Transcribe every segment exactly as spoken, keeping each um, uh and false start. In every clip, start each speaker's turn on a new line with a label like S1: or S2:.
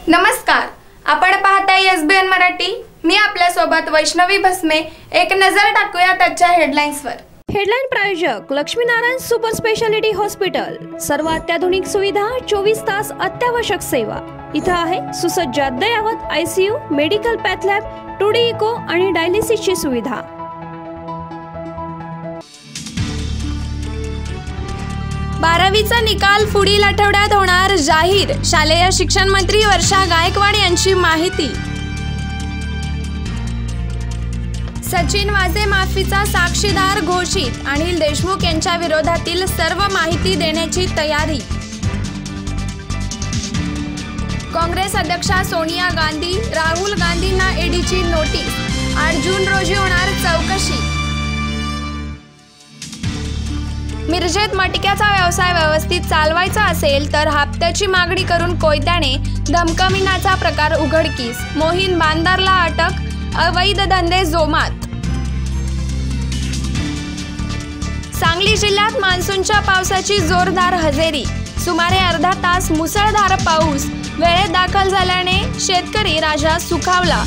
S1: नमस्कार, आपण पाहताय एस बी एन मराठी। मी आपल्या सोबत वैष्णवी भस्मे। एक नजर टाकूया त्याच्या हेडलाईन्सवर।
S2: हेडलाईन प्रायोजक लक्ष्मीनारायण सुपर स्पेशालिटी हॉस्पिटल। सर्व अत्याधुनिक सुविधा, चोवीस तास अत्यावश्यक सेवा। इथं आहे सुसज्ज अद्ययावत ICU, medical path lab, two D echo आणि डायलिसिसची सुविधा।
S1: बारावीचा निकाल पुढील आठवड्यात होणार जाहीर, शालेय शिक्षण मंत्री वर्षा गायकवाड यांची माहिती। सचिन वाझे माफीचा साक्षीदार घोषित, अनिल देशमुख यांच्या विरोधातील सर्व माहिती देण्याची तयारी। काँग्रेस अध्यक्षा सोनिया गांधी, राहुल गांधींना ईडीची नोटीस। आठ जून रोजी होणार चौकशी। मिरजेत मटक्याचा व्यवसाय व्यवस्थित चालवायचा असेल तर हप्त्याची मागणी करून कोयत्याने धमकाविण्याचा प्रकार उघडकीस। मोहीन बांदारला अटक, अवैध धंदे जोमात। सांगली जिल्ह्यात मान्सूनच्या पावसाची जोरदार हजेरी। सुमारे अर्धा तास मुसळधार पाऊस वेळेत दाखल झाल्याने शेतकरी राजा सुखावला।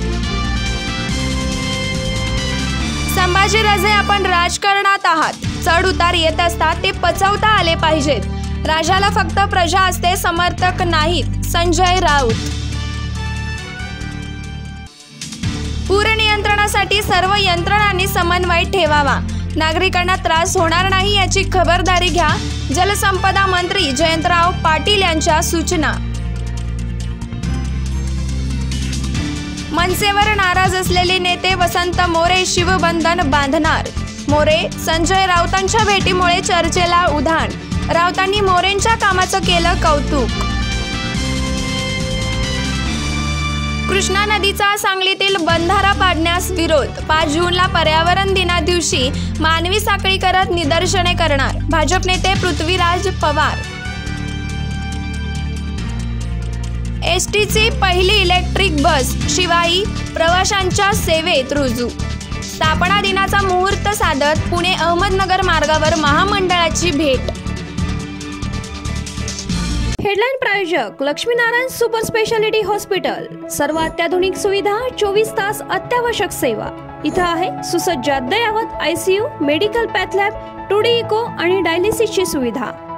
S1: संभाजीराजे, आपण राजकारणात आहात। चढ उतार येत असतात, ते पचवता आले पाहिजेत। राजाला फक्त प्रजा असते, समर्थक नाहीत। संजय राऊत। पूर नियंत्रणासाठी सर्व यंत्रणांनी समन्वय ठेवावा। नागरिकांना त्रास होणार नाही याची खबरदारी घ्या। जलसंपदा मंत्री जयंतराव पाटील यांच्या सूचना। मनसेवर नाराज असलेले नेते वसंत मोरे शिवबंधन बांधणार। मोरे, संजय राऊतांच्या भेटीमुळे चर्चेला उधाण। राऊतांनी मोरेंच्या कामाचं केलं कौतुक। कृष्णा नदीचा सांगलीतील बंधारा पाडण्यास विरोध। पाच जूनला पर्यावरण दिना दिवशी मानवी साखळी करत निदर्शने करणार। भाजप नेते पृथ्वीराज पवार। एस टीची पहिली इलेक्ट्रिक बस शिवाई प्रवाशांच्या सेवेत रुजू। स्थापना दिनाचा मुहूर्त साधत पुणे अहमदनगर मार्गावर महामंडळाची भेट।
S2: हेडलाईन प्रायोजक लक्ष्मीनारायण सुपर स्पेशालिटी हॉस्पिटल। सर्व अत्याधुनिक सुविधा, चोवीस तास अत्यावश्यक सेवा। इथं आहे सुसज्ज अद्ययावत ICU, medical path lab, two D echo आणि डायलिसिसची सुविधा।